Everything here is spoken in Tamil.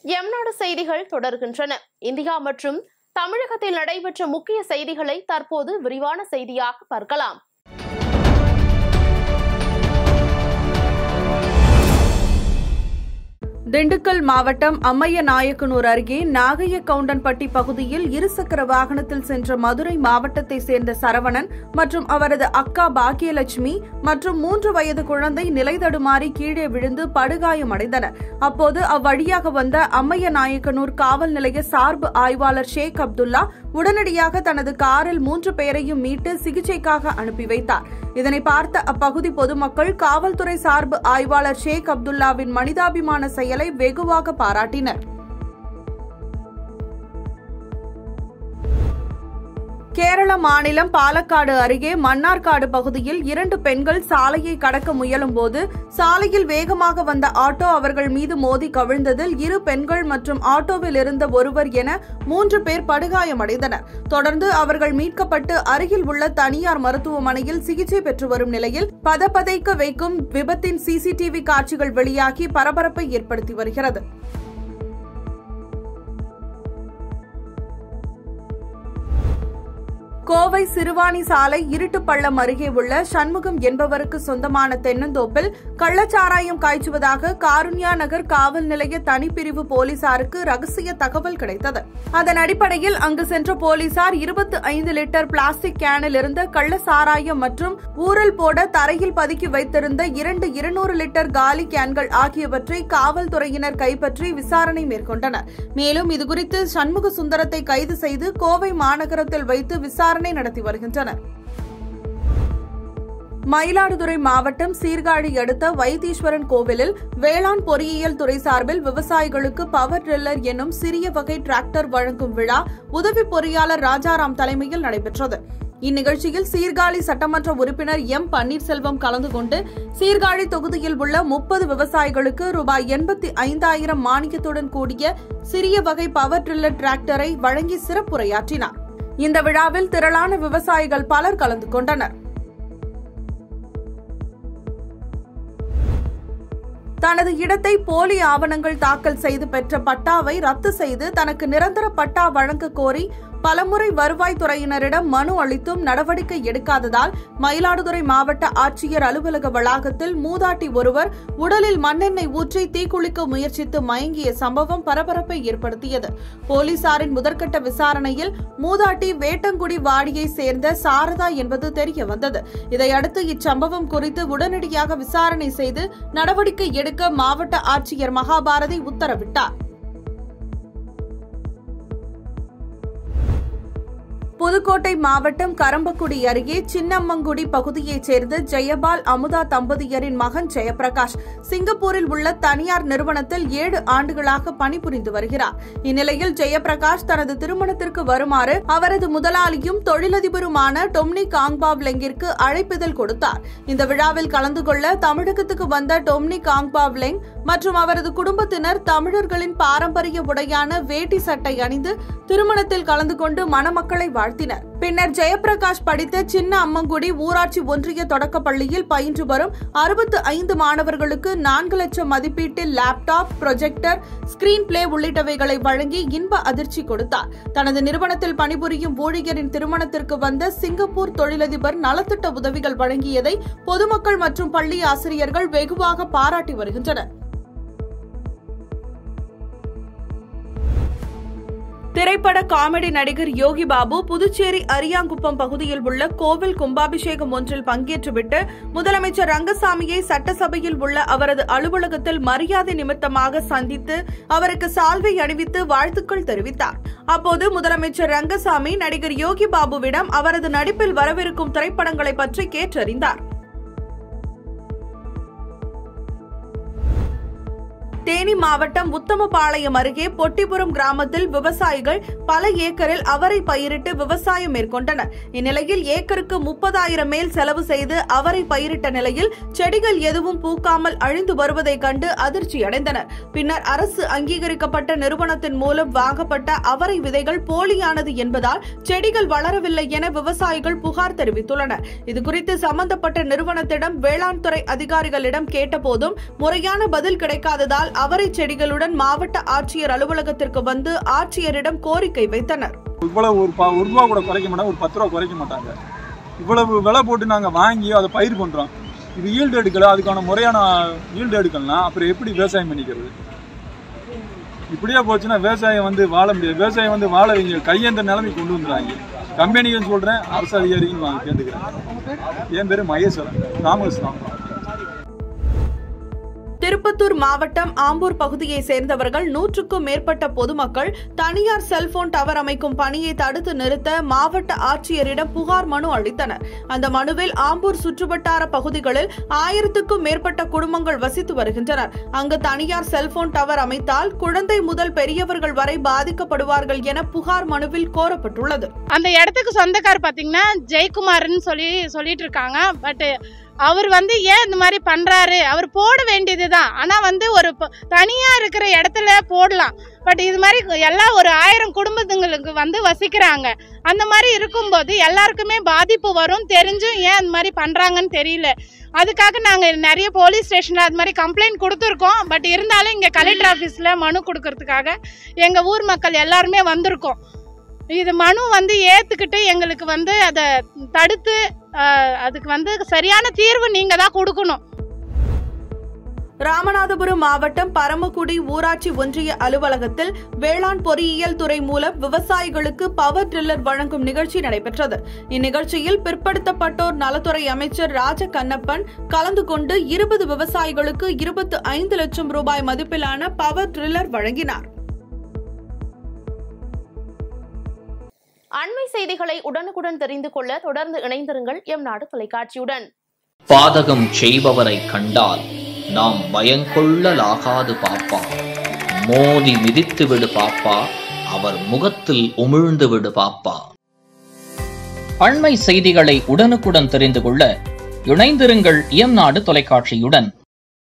NADU செய்திகள் தொடர்கின்றன. இந்தியா மற்றும் தமிழகத்தில் நடைபெற்ற முக்கிய செய்திகளை தற்போது விரிவான செய்தியாக பார்க்கலாம். திண்டுக்கல் மாவட்டம் அம்மையநாயக்கனூர் அருகே நாகையக்கவுண்டன்பட்டி பகுதியில் இருசக்கர வாகனத்தில் சென்ற மதுரை மாவட்டத்தை சேர்ந்த சரவணன் மற்றும் அவரது அக்கா பாக்கியலட்சுமி மற்றும் 3 வயது குழந்தை நிலை தடுமாறி கீழே விழுந்து படுகாயமடைந்தனர். அப்போது அவ்வழியாக வந்த அம்மையநாயக்கனூர் காவல் நிலைய சார்பு ஆய்வாளர் ஷேக் அப்துல்லா உடனடியாக தனது காரில் 3 பேரையும் மீட்டு சிகிச்சைக்காக அனுப்பி வைத்தார். இதனை பார்த்த அப்பகுதி பொதுமக்கள் காவல்துறை சார்பு ஆய்வாளர் ஷேக் அப்துல்லாவின் மனிதாபிமான செயலை வெகுவாக பாராட்டினர். கேரள மாநிலம் பாலக்காடு அருகே மன்னார்காடு பகுதியில் 2 பெண்கள் சாலையை கடக்க முயலும்போது சாலையில் வேகமாக வந்த ஆட்டோ அவர்கள் மீது மோதி கவிழ்ந்ததில் 2 பெண்கள் மற்றும் ஆட்டோவில் இருந்த ஒருவர் என 3 பேர் படுகாயமடைந்தனர். தொடர்ந்து அவர்கள் மீட்கப்பட்டு அருகில் உள்ள தனியார் மருத்துவமனையில் சிகிச்சை பெற்று வரும் நிலையில் பதப்பதைக்க வைக்கும் விபத்தின் சிசிடிவி காட்சிகள் வெளியாகி பரபரப்பை ஏற்படுத்தி வருகிறது. கோவை சிறுவாணி சாலை இருட்டுப்பள்ளம் அருகே உள்ள சண்முகம் என்பவருக்கு சொந்தமான தென்னந்தோப்பில் கள்ளச்சாராயம் காய்ச்சுவதாக காருண்யா நகர் காவல் நிலைய தனிப்பிரிவு போலீசாருக்கு ரகசிய தகவல் கிடைத்தது. அதன் அடிப்படையில் அங்கு சென்ற போலீசார் 25 லிட்டர் பிளாஸ்டிக் கேனில் இருந்த கள்ளச்சாராயம் மற்றும் ஊரல் போட தரையில் பதுக்கி வைத்திருந்த 200 லிட்டர் காலி கேன்கள் ஆகியவற்றை காவல்துறையினர் கைப்பற்றி விசாரணை மேற்கொண்டனர். மேலும் இதுகுறித்து சண்முக சுந்தரத்தை கைது செய்து கோவை மாநகரத்தில் வைத்து விசாரணை நடத்தி வருகின்றனர். மயிலாடுதுறை மாவட்டம் சீர்காழி அடுத்த வைத்தீஸ்வரன் கோவிலில் வேளாண் பொறியியல் துறை சார்பில் விவசாயிகளுக்கு பவர் டிரில்லர் என்னும் சிறிய வகை டிராக்டர் வழங்கும் விழா உதவி பொறியாளர் ராஜாராம் தலைமையில் நடைபெற்றது. இந்நிகழ்ச்சியில் சீர்காழி சட்டமன்ற உறுப்பினர் எம் பன்னீர்செல்வம் கலந்து கொண்டு சீர்காழி தொகுதியில் உள்ள 30 விவசாயிகளுக்கு ரூபாய் 85,000 மானியத்துடன் கூடிய சிறிய வகை பவர் டிரில்லர் டிராக்டரை வழங்கி சிறப்புரையாற்றினார். இந்த விழாவில் திரளான விவசாயிகள் பலர் கலந்து கொண்டனர். தனது இடத்தை போலி ஆவணங்கள் தாக்கல் செய்து பெற்ற பட்டாவை ரத்து செய்து தனக்கு நிரந்தர பட்டா வழங்க கோரி பலமுறை வருவாய்த்துறையினரிடம் மனு அளித்தும் நடவடிக்கை எடுக்காததால் மயிலாடுதுறை மாவட்ட ஆட்சியர் அலுவலக வளாகத்தில் மூதாட்டி ஒருவர் உடலில் மண்ணெண்ணெய் ஊற்றி தீக்குளிக்க முயற்சித்து மயங்கிய சம்பவம் பரபரப்பை ஏற்படுத்தியது. போலீசாரின் முதற்கட்ட விசாரணையில் மூதாட்டி வேட்டங்குடி வாடியை சேர்ந்த சாரதா என்பது தெரியவந்தது. இதையடுத்து இச்சம்பவம் குறித்து உடனடியாக விசாரணை செய்து நடவடிக்கை எடுக்க மாவட்ட ஆட்சியர் மகாபாரதி உத்தரவிட்டார். புதுக்கோட்டை மாவட்டம் கரம்பக்குடி அருகே சின்னம்மங்குடி பகுதியைச் சேர்ந்த ஜெயபால் அமுதா தம்பதியரின் மகன் ஜெயபிரகாஷ் சிங்கப்பூரில் உள்ள தனியார் நிறுவனத்தில் 7 ஆண்டுகளாக பணிபுரிந்து வருகிறார். இந்நிலையில் ஜெயபிரகாஷ் தனது திருமணத்திற்கு வருமாறு அவரது முதலாளியும் தொழிலதிபருமான டொம்னி காங்பாவ்லெங்கிற்கு அழைப்பிதழ் கொடுத்தார். இந்த விழாவில் கலந்து கொள்ள தமிழகத்துக்கு வந்த டொம்னி காங்பாவ்லெங் மற்றும் அவரது குடும்பத்தினர் தமிழர்களின் பாரம்பரிய உடையான வேட்டி சட்டை அணிந்து திருமணத்தில் கலந்து கொண்டு மணமக்களை வாழ்த்தினர். பின்னர் ஜெயபிரகாஷ் படித்த சின்ன அம்மங்குடி ஊராட்சி ஒன்றிய தொடக்கப் பள்ளியில் பயின்று வரும் 65 மாணவர்களுக்கு 4 லட்சம் மதிப்பீட்டில் லேப்டாப், ப்ரொஜெக்டர், ஸ்கிரீன் பிளே உள்ளிட்டவைகளை வழங்கி இன்ப அதிர்ச்சி கொடுத்தார். தனது நிறுவனத்தில் பணிபுரியும் ஊழியரின் திருமணத்திற்கு வந்த சிங்கப்பூர் தொழிலதிபர் நலத்திட்ட உதவிகள் வழங்கியதை பொதுமக்கள் மற்றும் பள்ளி ஆசிரியர்கள் வெகுவாக பாராட்டி வருகின்றனர். திரைப்பட காமெடி நடிகர் யோகி பாபு புதுச்சேரி அரியாங்குப்பம் பகுதியில் உள்ள கோவில் கும்பாபிஷேகம் ஒன்றில் பங்கேற்றுவிட்டு முதலமைச்சர் ரங்கசாமியை சட்டசபையில் உள்ள அவரது அலுவலகத்தில் மரியாதை நிமித்தமாக சந்தித்து அவருக்கு சால்வை அணிவித்து வாழ்த்துக்கள் தெரிவித்தார். அப்போது முதலமைச்சர் ரங்கசாமி நடிகர் யோகி பாபுவிடம் அவரது நடிப்பில் வரவிருக்கும் திரைப்படங்களை பற்றி கேட்டறிந்தார். தேனி மாவட்டம் உத்தமபாளையம் அருகே பொட்டிபுரம் கிராமத்தில் விவசாயிகள் பல ஏக்கரில் அவரை பயிரிட்டு விவசாயம் மேற்கொண்டனர். இந்நிலையில் ஏக்கருக்கு 30,000 மேல் செலவு செய்து அவரை பயிரிட்ட நிலையில் செடிகள் எதுவும் பூக்காமல் அழிந்து வருவதைக் கண்டு அதிர்ச்சியடைந்தனர். பின்னர் அரசு அங்கீகரிக்கப்பட்ட நிறுவனத்தின் மூலம் வாங்கப்பட்ட அவரை விதைகள் போலியானது என்பதால் செடிகள் வளரவில்லை என விவசாயிகள் புகார் தெரிவித்துள்ளனர். இதுகுறித்து சம்பந்தப்பட்ட நிறுவனத்திடம் வேளாண் துறை அதிகாரிகளிடம் கேட்டபோதும் முறையான பதில் கிடைக்காததால் விவசாயிகள் அவரை செடிகளுடன் மாவட்ட ஆட்சியர் அலுவலகத்திற்கு வந்து ஆட்சியரிடம் கோரிக்கை வைத்தனர். இவ்வளவு ஒரு ரூபா கூட குறைக்க மாட்டாங்க, ஒரு 10 ரூபா குறைக்க மாட்டாங்க. இவ்வளவு விலை போட்டு நாங்கள் வாங்கி அதை பயிர் பண்ணுறோம். இது ஈல்டு எடுக்கல, அதுக்கான முறையான ஈல்டு எடுக்கலன்னா அப்புறம் எப்படி விவசாயம் பண்ணிக்கிறது? இப்படியே போச்சுன்னா விவசாயம் வந்து வாழ முடியாது. விவசாயம் வந்து வாழ வைங்க கையேந்த நிலைமை கொண்டு வந்துடுறாங்க. கம்பெனின்னு சொல்கிறேன், அரசு அதிகாரின்னு வாங்க கேட்டுக்கிறேன். என் பேர் மகேஸ்வரன், ராமகிருஷ்ணன். திருப்பத்தூர் மாவட்டம் ஆம்பூர் பகுதியை சேர்ந்தவர்கள் 100க்கும் மேற்பட்ட பொதுமக்கள் தனியார் செல்போன் டவர் அமைக்கும் பணியை தடுத்து நிறுத்த மாவட்ட ஆட்சியரிடம் புகார் மனு அளித்தனர். அந்த மனுவில் ஆம்பூர் சுற்றுவட்டார பகுதிகளில் 1000க்கும் மேற்பட்ட குடும்பங்கள் வசித்து வருகின்றனர். அங்கு தனியார் செல்போன் டவர் அமைத்தால் குழந்தை முதல் பெரியவர்கள் வரை பாதிக்கப்படுவார்கள் என புகார் மனுவில் கோரப்பட்டுள்ளது. அந்த இடத்துக்கு சொந்தக்கார் பாத்தீங்கன்னா ஜெயக்குமார்னு சொல்லிட்டு இருக்காங்க. பட் அவர் வந்து ஏன் இந்த மாதிரி பண்றாரு? அவர் போட வேண்டியதுதான். ஆனா வந்து ஒரு தனியா இருக்கிற இடத்துல போடலாம். பட் இது மாதிரி எல்லாம் ஒரு 1000 குடும்பங்களுக்கு வந்து வசிக்கிறாங்க. அந்த மாதிரி இருக்கும்போது எல்லாருக்குமே பாதிப்பு வரும். தெரிஞ்சும் ஏன் அந்த மாதிரி பண்றாங்கன்னு தெரியல. அதுக்காக நாங்க நிறைய போலீஸ் ஸ்டேஷன்ல அது மாதிரி கம்ப்ளைண்ட் கொடுத்துருக்கோம். பட் இருந்தாலும் இங்க கலெக்டர் ஆபீஸ்ல மனு கொடுக்கறதுக்காக எங்க ஊர் மக்கள் எல்லாருமே வந்திருக்கோம். இது மனு வந்து ஏத்துக்கிட்டு எங்களுக்கு வந்து அதை தடுத்து அதுக்கு வந்து சரியான தீர்வு நீங்க தான் கொடுக்கணும். ராமநாதபுரம் மாவட்டம் பரமக்குடி ஊராட்சி ஒன்றிய அலுவலகத்தில் வேளாண் பொறியியல் துறை மூலம் விவசாயிகளுக்கு பவர் டில்லர் வழங்கும் நிகழ்ச்சி நடைபெற்றது. இந்நிகழ்ச்சியில் பிற்படுத்தப்பட்டோர் நலத்துறை அமைச்சர் ராஜ கண்ணப்பன் கலந்து கொண்டு 20 விவசாயிகளுக்கு 25 லட்சம் ரூபாய் மதிப்பிலான பவர் டில்லர் வழங்கினார். அண்மை செய்திகளை உடனுக்குடன் தெரிந்து கொள்ள தொடர்ந்து இணைந்திருங்கள் எம் நாடு தொலைக்காட்சியுடன். பாதகம் செய்பவரை கண்டால் நாம் பயங்கொள்ளலாகாது பாப்பா. மோதி மிதித்து விடு பாப்பா, அவர் முகத்தில் உமிழ்ந்து விடு பாப்பா. அண்மை செய்திகளை உடனுக்குடன் தெரிந்து கொள்ள இணைந்திருங்கள் எம் நாடு தொலைக்காட்சியுடன்.